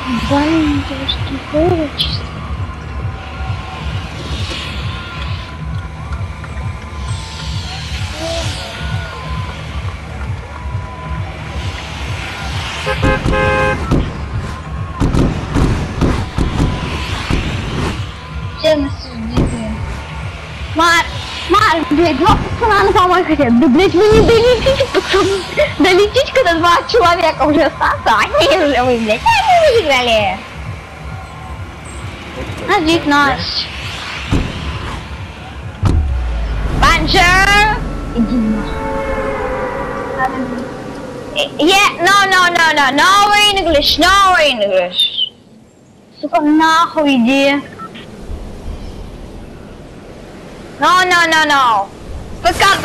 Блин, девушки, было чисто. Все на сердце. Блядь, два пацана на помойку хотят. Да, блядь, вы не долетите, пацаны. Долетите, когда два человека уже остаться, а они уже вы, блядь, они выиграли. Назик наш. Банджер! Иди нахуй. Yeah, no English. Сука, нахуй иди. No. ПКБ.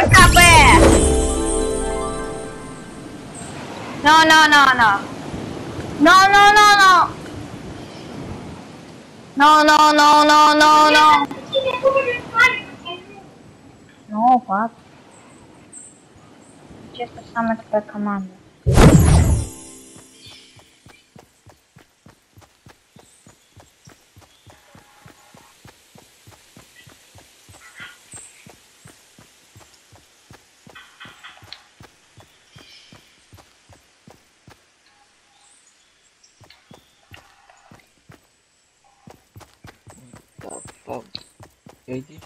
No. No, пап. Честно, самая такая команда. Так, иди.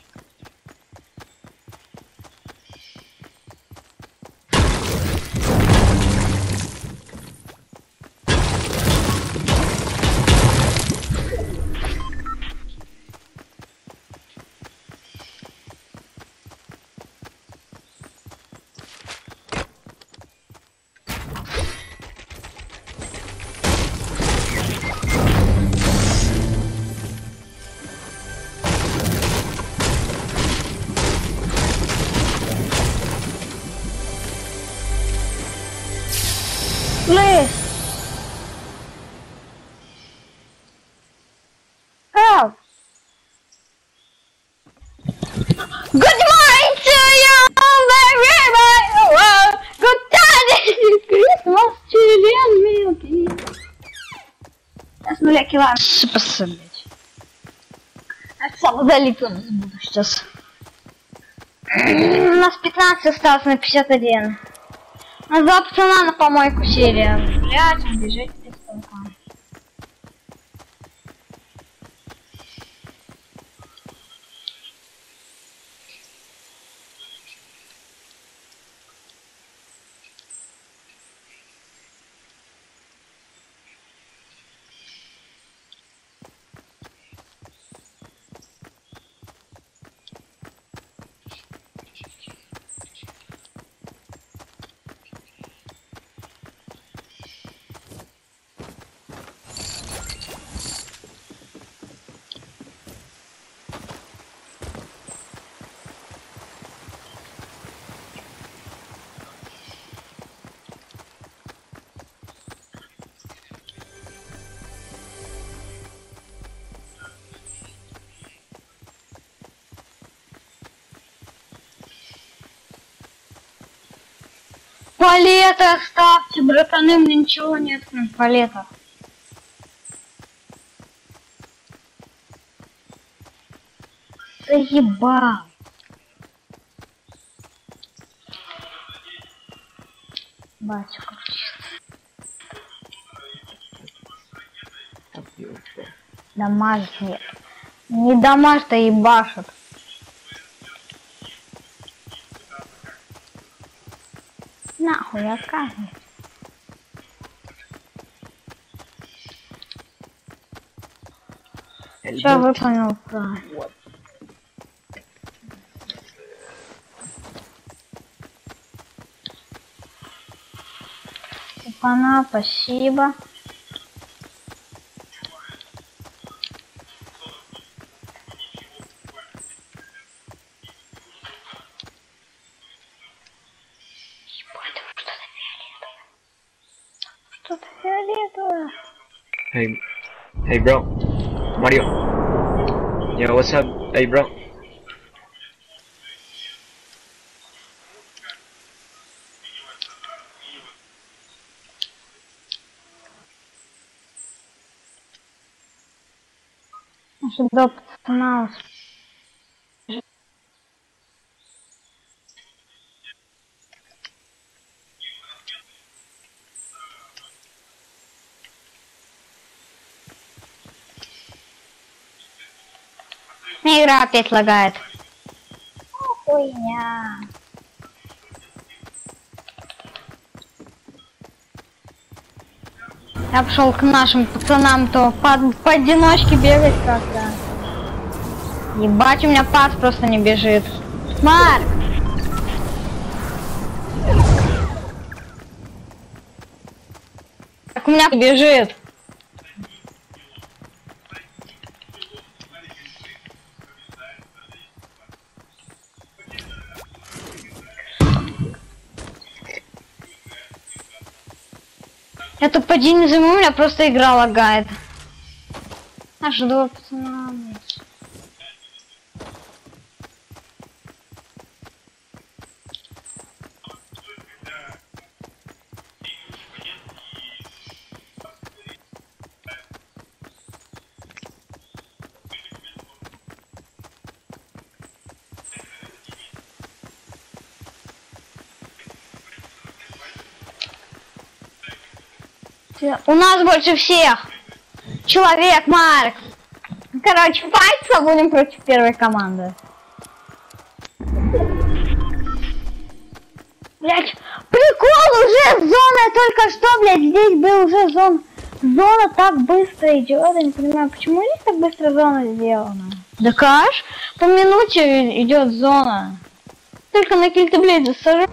Please. Help. Good morning to you, very good Christmas children, milky. Сейчас мы кило посадить. А сам залито буду сейчас. У нас 15 осталось на 51. А два пацана на помойку серия. Блять, он бежит без толка. Палеты оставьте, братаны, мне ничего нет на палетах. Заебал. Батюшка. Дамаж нет. Не дамаж-то ебашит. Нахуй, оказывается. Все выполнил план. Опана, спасибо. Что-то фиолетовое. Hey bro, Mario. Yo, what's up? Hey bro. Ожидал пацана. Игра опять лагает. Хуйня. Я пошел к нашим пацанам, то по одиночке бегать как-то. Ебать, у меня пас просто не бежит. Марк! Так у меня бежит. Я тут поди не займу, у меня просто игра лагает. Аж два пацана. У нас больше всех. Человек, Марк. Короче, файтиться будем против первой команды. Блять, прикол, уже зона только что, блять, здесь был уже зона. Зона так быстро идет, я не понимаю, почему здесь так быстро зона сделана. Да каш, по минуте идет зона. Только на кильте, блядь, засажу.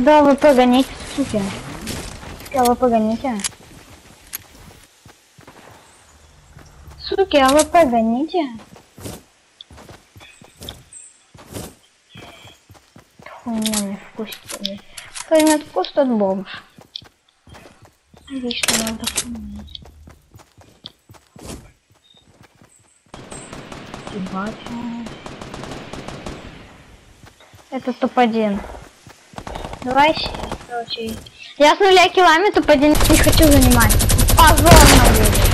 Да, вы погоните, суки. А вы погоните. Суки, а вы погоните. Хуйня не вкусит. Поймет вкус тот бомж. Видишь, что надо помнить. Ебать. Это топ-1. Давай, короче. Я с 0 килами топ-1 не хочу занимать. Позорно будет.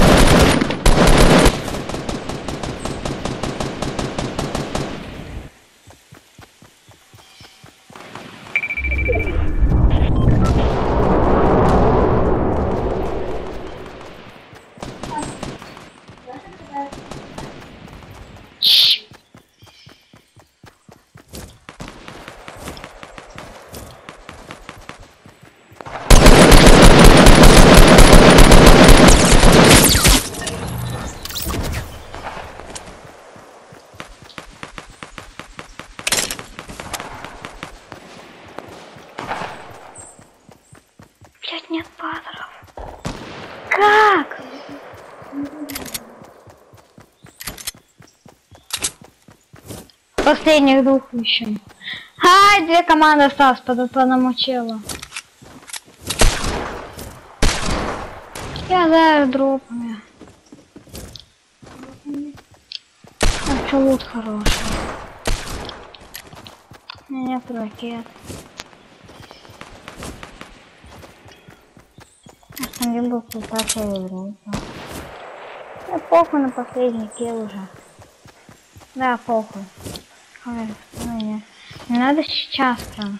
Блять, нет патров. Как? Последних двух ищем. Ай, 2 команды осталось по одному челу. Я за дропами. А что лут хороший? У меня нет ракет. Не был пытаться вернуться. Да похуй на последний килл уже. Да, похуй. Ой, не надо сейчас прям.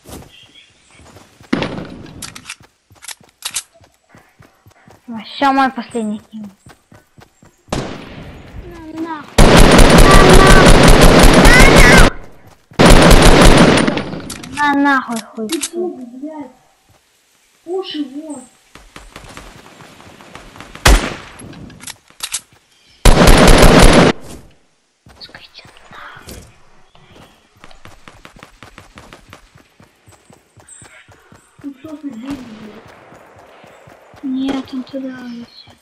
Все, мой последний килл. На нахуй хуй. Уши вот. Скажите нахуй. Ну что ты делаешь? Нет, он туда летит.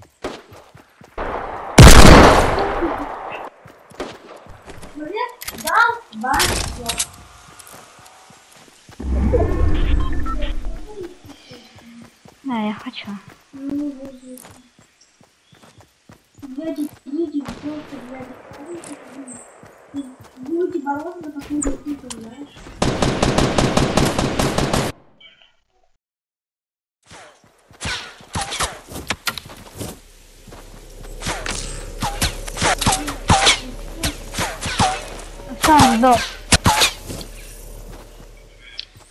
Да, я хочу. Будете бороться за какую-то штуку, знаешь? Сам сдох.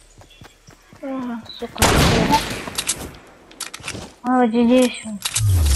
Сука. О, здесь он.